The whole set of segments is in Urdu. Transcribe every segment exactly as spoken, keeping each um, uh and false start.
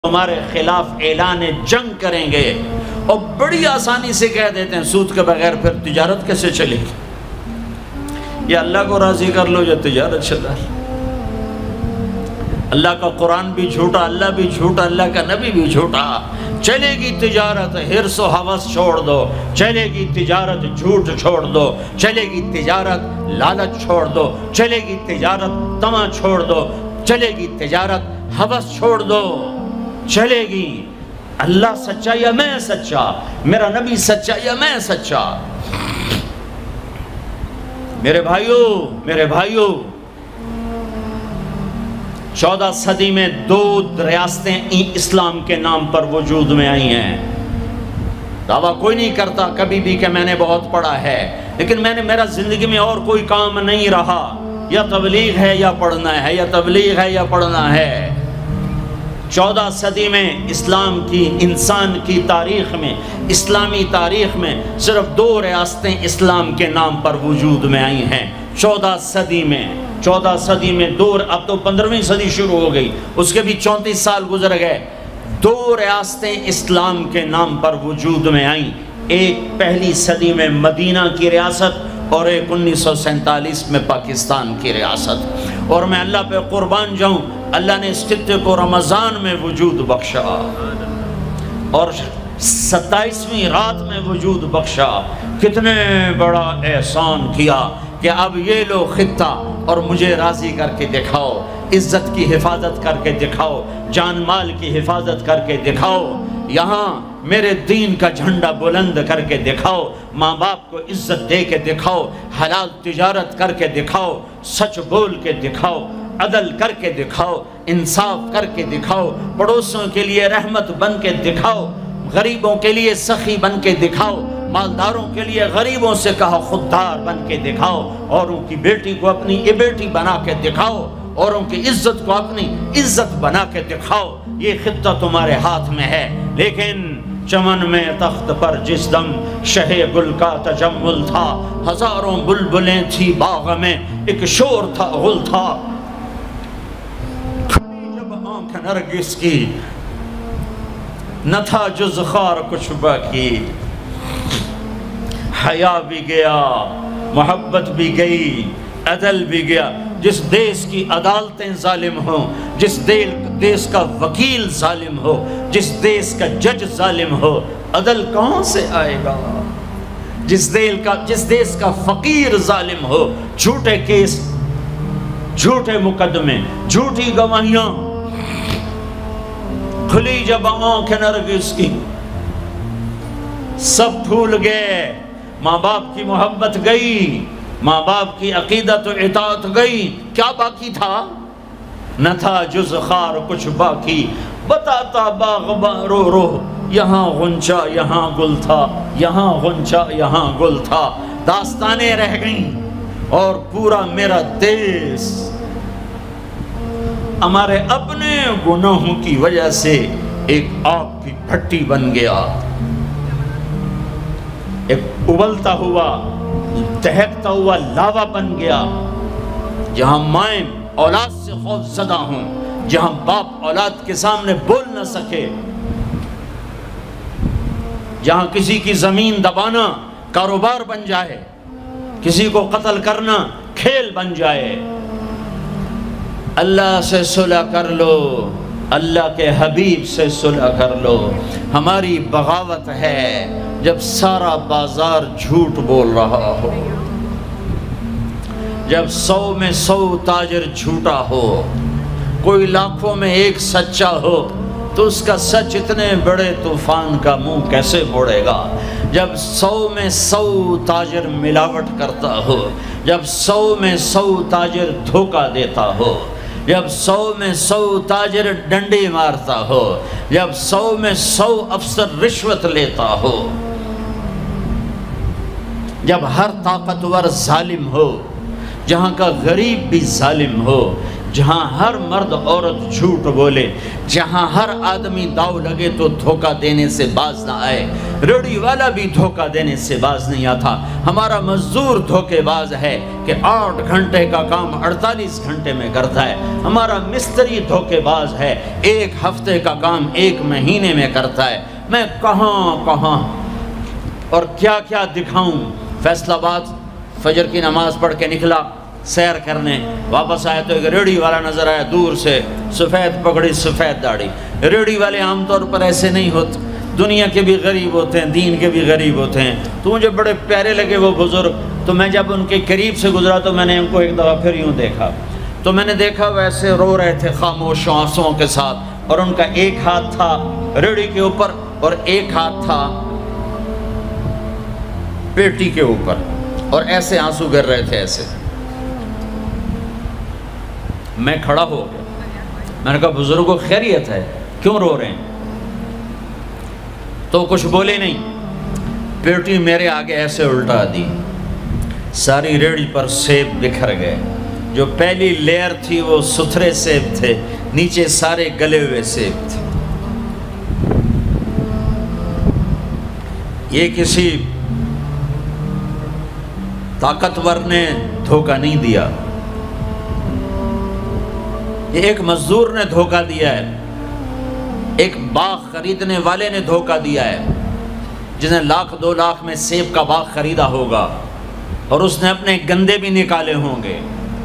ہمارے خلاف اعلان جنگ کریں گے اور بڑی آسانی سے کہہ دیتے ہیں سود کے بغیر پھر تجارت کیسے چلے گی؟ یا اللہ کو راضی کر لو یا تجارت چلا لو۔ اللہ کا قرآن بھی جھوٹا، اللہ بھی جھوٹا، اللہ کا نبی بھی جھوٹا۔ چلے گی تجارت، حرص و ہوس چھوڑ دو، چلے گی تجارت، جھوٹ چھوڑ دو، چلے گی تجارت، لالچ چھوڑ دو، چلے گی تجارت، طمع چھوڑ دو، چلے گی تجارت، ہوس چھوڑ دو، چلے گی۔ اللہ سچا یا میں سچا، میرا نبی سچا یا میں سچا؟ میرے بھائیوں میرے بھائیوں چودہ صدی میں دو ریاستیں اسلام کے نام پر وجود میں آئی ہیں۔ دعویٰ کوئی نہیں کرتا کبھی بھی کہ میں نے بہت پڑھا ہے، لیکن میں نے میرا زندگی میں اور کوئی کام نہیں رہا، یا تبلیغ ہے یا پڑھنا ہے، یا تبلیغ ہے یا پڑھنا ہے۔ چودہ صدی میں اسلام کی، انسان کی تاریخ میں، اسلامی تاریخ میں صرف دو ریاستیں اسلام کے نام پر وجود میں آئی ہیں۔ چودہ صدی میں چودہ صدی میں دو، اب تو پندرہویں صدی شروع ہو گئی، اس کے بھی چونتیس سال گزر گئے۔ دو ریاستیں اسلام کے نام پر وجود میں آئیں، ایک پہلی صدی میں مدینہ کی ریاست اور ایک انیس سو سینتالیس میں پاکستان کی ریاست۔ اور میں اللہ پہ قربان جاؤں، اللہ نے اس خطے کو رمضان میں وجود بخشا اور ستائیسویں رات میں وجود بخشا۔ کتنے بڑا احسان کیا کہ اب یہ لو خطہ اور مجھے راضی کر کے دکھاؤ، عزت کی حفاظت کر کے دکھاؤ، جان مال کی حفاظت کر کے دکھاؤ، یہاں میرے دین کا جھنڈا بلند کر کے دکھاؤ، ماں باپ کو عزت دے کے دکھاؤ، حلال تجارت کر کے دکھاؤ، سچ بول کے دکھاؤ، عدل کر کے دکھاؤ، انصاف کر کے دکھاؤ، پڑوسوں کے لیے رحمت بن کے دکھاؤ، غریبوں کے لیے سخی بن کے دکھاؤ، مالداروں کے لیے غریبوں سے کہا خوددار بن کے دکھاؤ، اوروں کی بیٹی کو اپنی بیٹی بنا کے دکھاؤ، اوروں کی عزت کو اپنی عزت بنا کے دکھاؤ۔ یہ خطہ تمہارے ہاتھ میں ہے، لیکن چمن میں تخت پر جس دم شہ گل کا تجمل تھا، ہزاروں بلبلیں تھی باغ میں، ایک شور تھا غل تھا، کھڑی جب آنکھ نرگس کی نہ تھا جز خار کچھ باقی۔ حیا بھی گیا، محبت بھی گئی، عدل بھی گیا۔ جس دیس کی عدالتیں ظالم ہوں، جس دیس کا وکیل ظالم ہو، جس دیس کا جج ظالم ہو، عدل کہاں سے آئے گا؟ جس دیل کا جس دیس کا فقیر ظالم ہو، جھوٹے کیس، جھوٹے مقدمے، جھوٹی گواہیاں، کھلی جب آنکھ نرگس کی، سب بھول گئے، ماں باپ کی محبت گئی، ماں باپ کی عقیدت و اطاعت گئی، کیا باقی تھا؟ نہ تھا جز خار کچھ باقی، بتاتا باغباں رو رو، یہاں غنچہ یہاں گل تھا، یہاں غنچہ یہاں گل تھا۔ داستانیں رہ گئیں اور پورا میرا دیس ہمارے اپنے گناہوں کی وجہ سے ایک آگ کی بھٹی بن گیا، ایک ابلتا ہوا، دہکتا ہوا لاوا بن گیا، جہاں مائیں اولاد سے خوف زدہ ہوں، جہاں باپ اولاد کے سامنے بول نہ سکے، جہاں کسی کی زمین دبانا کاروبار بن جائے، کسی کو قتل کرنا کھیل بن جائے۔ اللہ سے صلح کر لو، اللہ کے حبیب سے صلح کر لو۔ ہماری بغاوت ہے جب سارا بازار جھوٹ بول رہا ہو، جب سو میں سو تاجر جھوٹا ہو، کوئی لاکھوں میں ایک سچا ہو، تو اس کا سچ اتنے بڑے طوفان کا منہ کیسے موڑے گا؟ جب سو میں سو تاجر ملاوٹ کرتا ہو، جب سو میں سو تاجر دھوکہ دیتا ہو، جب سو میں سو تاجر ڈنڈی مارتا ہو، جب سو میں سو افسر رشوت لیتا ہو، جب ہر طاقتور ظالم ہو، جہاں کا غریب بھی ظالم ہو، جہاں ہر مرد عورت جھوٹ بولے، جہاں ہر آدمی داؤ لگے تو دھوکہ دینے سے باز نہ آئے، ریڑھی والا بھی دھوکہ دینے سے باز نہیں آتا۔ ہمارا مزدور دھوکے باز ہے کہ آٹھ گھنٹے کا کام اڑتالیس گھنٹے میں کرتا ہے۔ ہمارا مستری دھوکے باز ہے، ایک ہفتے کا کام ایک مہینے میں کرتا ہے۔ میں کہاں کہاں اور کیا کیا دکھاؤں۔ فیصل آباد فجر کی نماز پڑھ کے نکلا سیر کرنے، واپس آئے تو ایک ریڑھی والا نظر آیا دور سے، سفید پگڑی سفید داڑھی۔ ریڑھی والے عام طور پر ایسے نہیں ہوتے، دنیا کے بھی غریب ہوتے ہیں، دین کے بھی غریب ہوتے ہیں۔ تو مجھے بڑے پیارے لگے وہ بزرگ، تو میں جب ان کے قریب سے گزرا تو میں نے ان کو ایک دفعہ پھر یوں دیکھا، تو میں نے دیکھا ویسے رو رہے تھے خاموش آنسوؤں کے ساتھ، اور ان کا ایک ہاتھ تھا ریڑھی کے اوپر اور ایک ہاتھ تھا پیٹی کے اوپر، اور ایسے آنسو گر رہے تھے ایسے۔ میں کھڑا ہو گیا، میں نے کہا بزرگوں خیریت ہے، کیوں رو رہے ہیں؟ تو کچھ بولے نہیں، پیٹی میرے آگے ایسے الٹا دی، ساری ریڑھی پر سیب بکھر گئے۔ جو پہلی لیئر تھی وہ ستھرے سیب تھے، نیچے سارے گلے ہوئے سیب تھے۔ یہ کسی طاقتور نے دھوکہ نہیں دیا، یہ ایک مزدور نے دھوکہ دیا ہے، ایک باغ خریدنے والے نے دھوکہ دیا ہے، جس نے لاکھ دو لاکھ میں سیب کا باغ خریدا ہوگا اور اس نے اپنے گندے بھی نکالے ہوں گے۔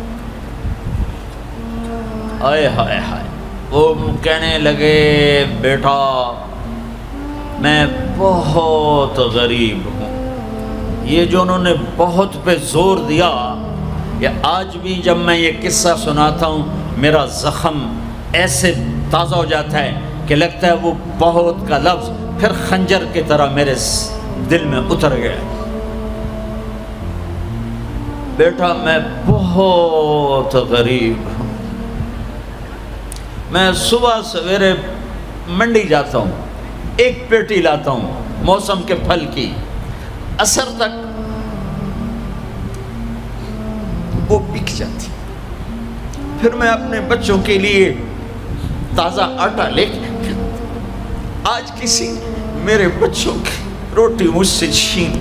آئے ہائے ہائے، وہ کہنے لگے بیٹا میں بہت غریب ہوں۔ یہ جو انہوں نے بہت پہ زور دیا، یا آج بھی جب میں یہ قصہ سناتا ہوں میرا زخم ایسے تازہ ہو جاتا ہے کہ لگتا ہے وہ بہت کا لفظ پھر خنجر کی طرح میرے دل میں اتر گیا۔ بیٹا میں بہت غریب ہوں، میں صبح سویرے منڈی جاتا ہوں، ایک پیٹی لاتا ہوں موسم کے پھل کی، عصر تک وہ بک جاتی، پھر میں اپنے بچوں کے لیے تازہ آٹا لے کے، آج کسی میرے بچوں کی روٹی مجھ سے چھین،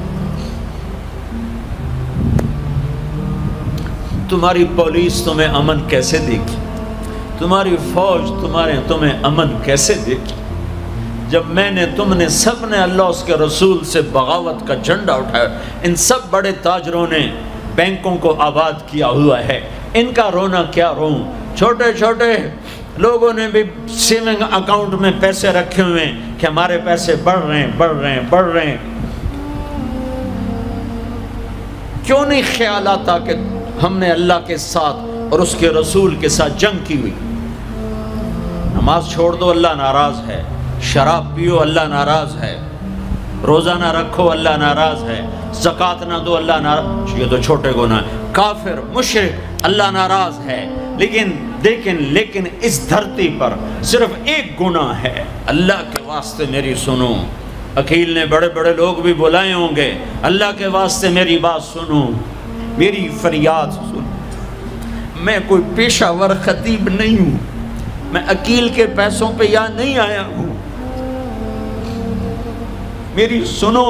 تمہاری پولیس تمہیں امن کیسے دے گی؟ تمہاری فوج تمہارے تمہیں امن کیسے دے گی؟ جب میں نے تم نے سب نے اللہ اس کے رسول سے بغاوت کا جھنڈا اٹھایا، ان سب بڑے تاجروں نے بینکوں کو آباد کیا ہوا ہے، ان کا رونا کیا روں؟ چھوٹے چھوٹے لوگوں نے بھی سیونگ اکاؤنٹ میں پیسے رکھے ہوئے ہیں کہ ہمارے پیسے بڑھ رہے ہیں بڑھ رہے ہیں بڑھ رہے ہیں۔ کیوں نہیں خیال آتا کہ ہم نے اللہ کے ساتھ اور اس کے رسول کے ساتھ جنگ کی ہوئی؟ نماز چھوڑ دو اللہ ناراض ہے، شراب پیو اللہ ناراض ہے، روزہ نہ رکھو اللہ ناراض ہے، زکوٰۃ نہ دو اللہ ناراض، یہ تو چھوٹے گناہ ہیں، کافر مشرک اللہ ناراض ہے، لیکن لیکن لیکن اس دھرتی پر صرف ایک گناہ ہے۔ اللہ کے واسطے میری سنو، عقیل نے بڑے بڑے لوگ بھی بلائے ہوں گے، اللہ کے واسطے میری بات سنو، میری فریاد سنو۔ میں کوئی پیشہ ور خطیب نہیں ہوں، میں عقیل کے پیسوں پہ یہاں نہیں آیا ہوں، میری سنو۔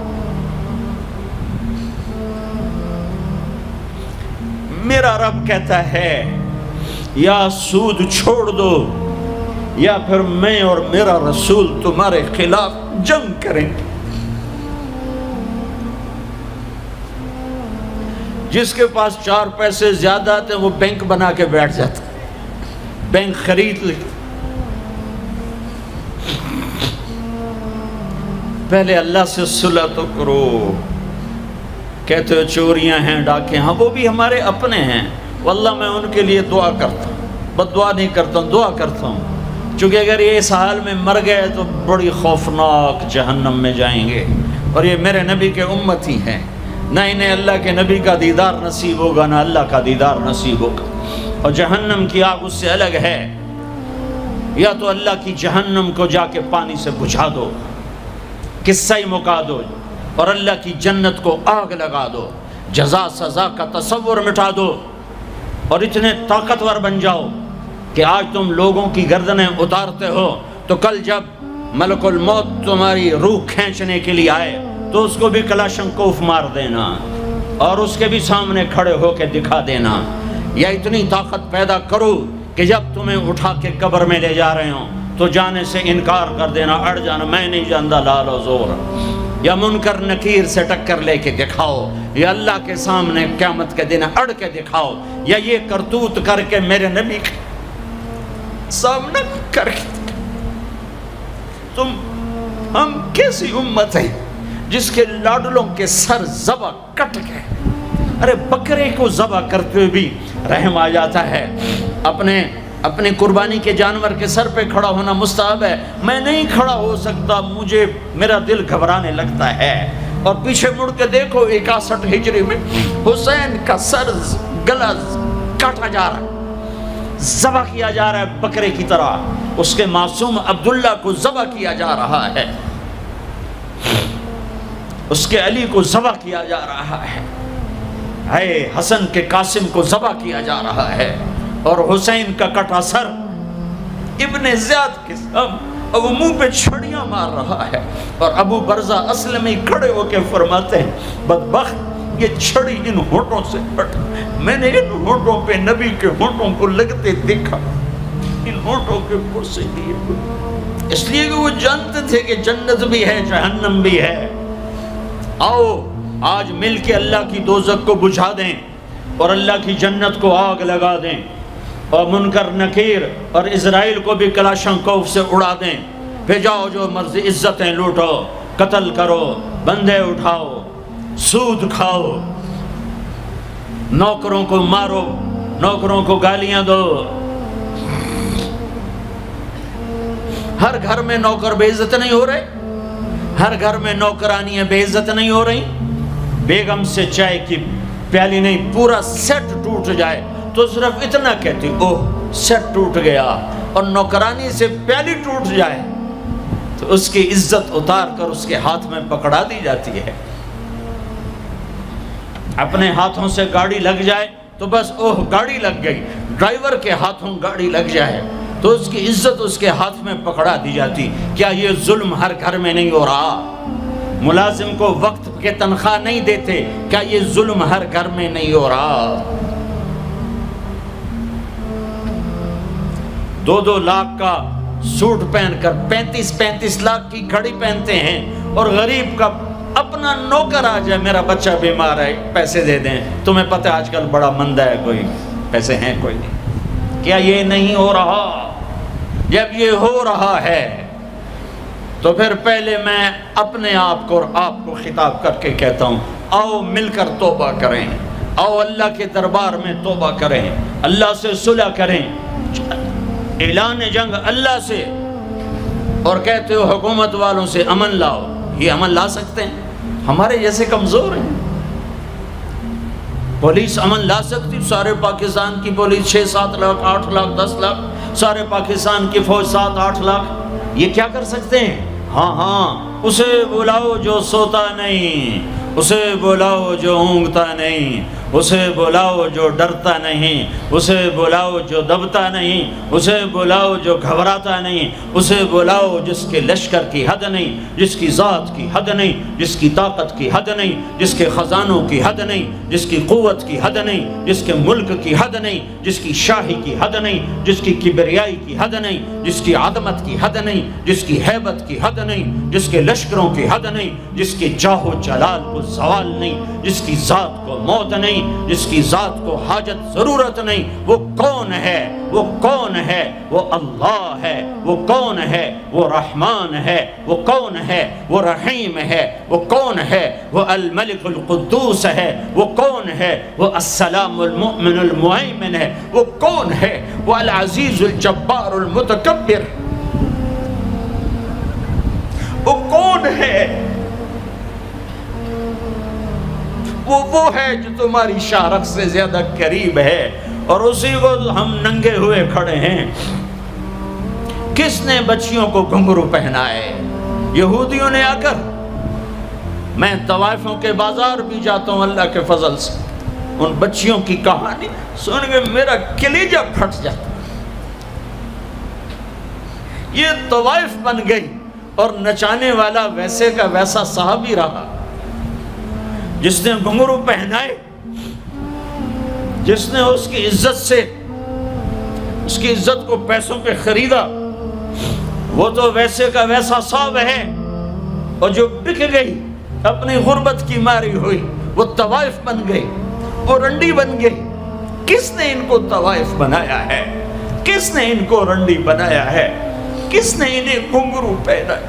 میرا رب کہتا ہے یا سود چھوڑ دو یا پھر میں اور میرا رسول تمہارے خلاف جنگ کریں گے۔ جس کے پاس چار پیسے زیادہ آتے ہیں وہ بینک بنا کے بیٹھ جاتا ہے، بینک خرید لے۔ پہلے اللہ سے صلح تو کرو۔ کہتے ہو چوریاں ہیں ڈاکے، ہاں وہ بھی ہمارے اپنے ہیں، واللہ میں ان کے لیے دعا کرتا ہوں، بد دعا نہیں کرتا ہوں، دعا کرتا ہوں، چونکہ اگر یہ اس حال میں مر گئے تو بڑی خوفناک جہنم میں جائیں گے، اور یہ میرے نبی کے امتی ہیں، نہ انہیں اللہ کے نبی کا دیدار نصیب ہوگا نہ اللہ کا دیدار نصیب ہوگا، اور جہنم کی آگ اس سے الگ ہے۔ یا تو اللہ کی جہنم کو جا کے پانی سے بجھا دو، قصہ ہی مکا دو، اور اللہ کی جنت کو آگ لگا دو، جزا سزا کا تصور مٹا دو۔ اور اتنے طاقتور بن جاؤ کہ آج تم لوگوں کی گردنیں اتارتے ہو تو کل جب ملک الموت تمہاری روح کھینچنے کے لیے آئے تو اس کو بھی کلاشنکوف مار دینا اور اس کے بھی سامنے کھڑے ہو کے دکھا دینا. یا اتنی طاقت پیدا کرو کہ جب تمہیں اٹھا کے قبر میں لے جا رہے ہوں تو جانے سے انکار کر دینا, اڑ جانا, میں نہیں جانتا لال و زور. یا منکر نکیر سے ٹکر لے کے دکھاؤ, یا اللہ کے سامنے قیامت کے دن اڑ کے دکھاؤ, یا یہ کرتوت کر کے میرے نبی کے سامنے کر کے. تم ہم کیسی امت ہے جس کے لاڈلوں کے سر ذبح کٹ گئے. ارے بکرے کو ذبح کرتے ہوئے بھی رحم آ جاتا ہے. اپنے اپنے قربانی کے جانور کے سر پہ کھڑا ہونا مستحب ہے. میں نہیں کھڑا ہو سکتا, مجھے میرا دل گھبرانے لگتا ہے. اور پیچھے مڑ کے دیکھو اکاسٹھ ہجری میں حسین کا سر گلا کاٹا جا رہا ہے, ذبح کیا جا رہا ہے بکرے کی طرح. اس کے معصوم عبداللہ کو ذبح کیا جا رہا ہے, اس کے علی کو ذبح کیا جا رہا ہے, اے حسن کے قاسم کو ذبح کیا جا رہا ہے. اور حسین کا کٹا سر ابن زیاد کے سامنے ابو منہ پہ چھڑیاں مار رہا ہے. اور ابو برزہ اسلمی کھڑے ہو کے فرماتے ہیں, بدبخت یہ چھڑی ان ہونٹوں سے ہٹ, میں نے ان ہونٹوں پہ نبی کے ہونٹوں کو لگتے دیکھا, ان ہونٹوں کے اوپر سے لیے. اس لیے کہ وہ جانتے تھے کہ جنت بھی ہے جہنم بھی ہے. آؤ آج مل کے اللہ کی دوزخ کو بجھا دیں اور اللہ کی جنت کو آگ لگا دیں, اور منکر نکیر اور اسرائیل کو بھی کلاشنکوف سے اڑا دیں. پھر جاؤ جو مرضی عزتیں لوٹو, قتل کرو, بندے اٹھاؤ, سود کھاؤ, نوکروں کو مارو, نوکروں کو گالیاں دو. ہر گھر میں نوکر بے عزت نہیں ہو رہے, ہر گھر میں نوکرانیاں بے عزت نہیں ہو رہی. بیگم سے چائے کی پیالی نہیں, پورا سیٹ ٹوٹ جائے تو صرف اتنا کہتی اوہ سیٹ ٹوٹ گیا, اور نوکرانی سے پیالی ٹوٹ جائے تو اس کی عزت اتار کر اس کے ہاتھ میں پکڑا دی جاتی ہے. اپنے ہاتھوں سے گاڑی لگ جائے تو بس اوہ گاڑی لگ گئی, ڈرائیور کے ہاتھوں گاڑی لگ جائے تو اس کی عزت اس کے ہاتھ میں پکڑا دی جاتی. کیا یہ ظلم ہر گھر میں نہیں ہو رہا؟ ملازم کو وقت کے تنخواہ نہیں دیتے, کیا یہ ظلم ہر گھر میں نہیں ہو رہا؟ دو دو لاکھ کا سوٹ پہن کر پینتیس پینتیس لاکھ کی گھڑی پہنتے ہیں, اور غریب کا اپنا نوکر آ جائے میرا بچہ بیمار ہے پیسے دے دیں. تمہیں پتہ ہے آج کل بڑا مندہ ہے, کوئی پیسے ہیں کوئی نہیں. کیا یہ نہیں ہو رہا؟ جب یہ ہو رہا ہے تو پھر پہلے میں اپنے آپ کو اور آپ کو خطاب کر کے کہتا ہوں, آؤ مل کر توبہ کریں, آؤ اللہ کے دربار میں توبہ کریں, اللہ سے صلح کریں. اعلان جنگ اللہ سے, اور کہتے ہو حکومت والوں سے امن لاؤ. یہ امن لا سکتے ہیں؟ ہمارے جیسے کمزور ہیں. پولیس امن لا سکتی؟ سارے پاکستان کی پولیس چھ سات لاکھ آٹھ لاکھ دس لاکھ, سارے پاکستان کی فوج سات آٹھ لاکھ, یہ کیا کر سکتے ہیں؟ ہاں ہاں اسے بلاؤ جو سوتا نہیں, اسے بلاؤ جو اونگتا نہیں, اسے بلاؤ جو ڈرتا نہیں, اسے بلاؤ جو دبتا نہیں, اسے بلاؤ جو گھبراتا نہیں, اسے بلاؤ جس کے لشکر کی حد نہیں, جس کی ذات کی حد نہیں, جس کی طاقت کی حد نہیں, جس کے خزانوں کی حد نہیں, جس کی قوت کی حد نہیں, جس کے ملک کی حد نہیں, جس کی شاہی کی حد نہیں, جس کی کبریائی کی حد نہیں, جس کی عظمت کی حد نہیں, جس کی ہیبت کی حد نہیں, جس کے لشکروں کی حد نہیں, جس کے جاہ و جلال کو زوال نہیں, جس کی ذات کو موت نہیں, جس کی ذات کو حاجت ضرورت نہیں. وہ کون ہے؟ وہ کون ہے؟ وہ اللہ ہے. وہ کون ہے؟ وہ رحمان ہے. وہ کون ہے؟ وہ رحیم ہے. وہ کون ہے؟ وہ الملک القدوس ہے. وہ کون ہے؟ وہ السلام المؤمن المہیمن ہے. وہ کون ہے؟ وہ العزیز الجبار المتکبر. وہ کون ہے؟ وہ وہ ہے جو تمہاری شارخ سے زیادہ قریب ہے, اور اسی کو ہم ننگے ہوئے کھڑے ہیں. کس نے بچیوں کو گھنگرو پہنائے؟ یہودیوں نے آ کر. میں طوائفوں کے بازار بھی جاتا ہوں اللہ کے فضل سے, ان بچیوں کی کہانی سن کے میرا کلیجہ پھٹ جاتا. یہ طوائف بن گئی اور نچانے والا ویسے کا ویسا صحابی رہا جس نے گھنگرو پہنائے، جس نے اس کی عزت سے اس کی عزت کو پیسوں پہ خریدا، وہ تو ویسے کا ویسا صاحب ہے. اور جو بک گئی اپنی غربت کی ماری ہوئی وہ طوائف بن گئی، وہ رنڈی بن گئی. کس نے ان کو طوائف بنایا ہے؟ کس نے ان کو رنڈی بنایا ہے؟ کس نے انہیں گھنگرو پہنائے؟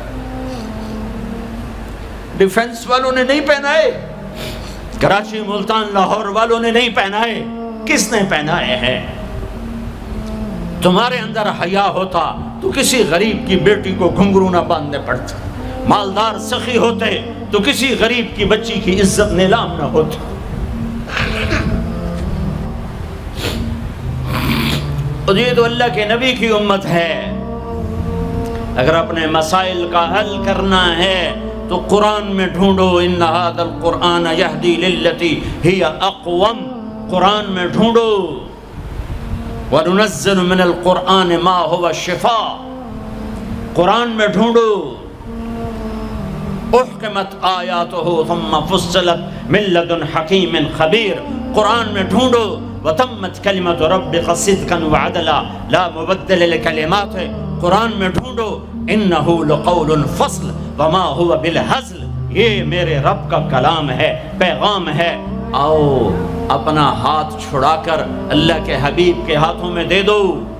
ڈیفنس والوں نے نہیں پہنائے، کراچی ملتان لاہور والوں نے نہیں پہنائے. کس نے پہنائے ہیں؟ تمہارے اندر حیا ہوتا تو کسی غریب کی بیٹی کو گھنگرو نہ باندھنے پڑتا، مالدار سخی ہوتے تو کسی غریب کی بچی کی عزت نیلام نہ ہوتی. اور یہ تو اللہ کے نبی کی امت ہے. اگر اپنے مسائل کا حل کرنا ہے تو قرآن میں ڈھونڈو. ان ھذا القرآن یہدی للتی ہی اقوم، قرآن میں ڈھونڈو. وَنُنَزِّلُ مِنَ الْقُرْآنِ مَا هُوَ شِفَاء، قرآن میں ڈھونڈو. احکمت آیاتہ ثم فصلت من لدن حکیم خبیر، قرآن میں ڈھونڈو. وتمت کلمت ربک صدقا وعدلا لا مبدل لکلماتہ، قرآن میں ڈھونڈو. انہ لقول فصل وما هو بالہزل، یہ میرے رب کا کلام ہے، پیغام ہے. آؤ اپنا ہاتھ چھڑا کر اللہ کے حبیب کے ہاتھوں میں دے دو.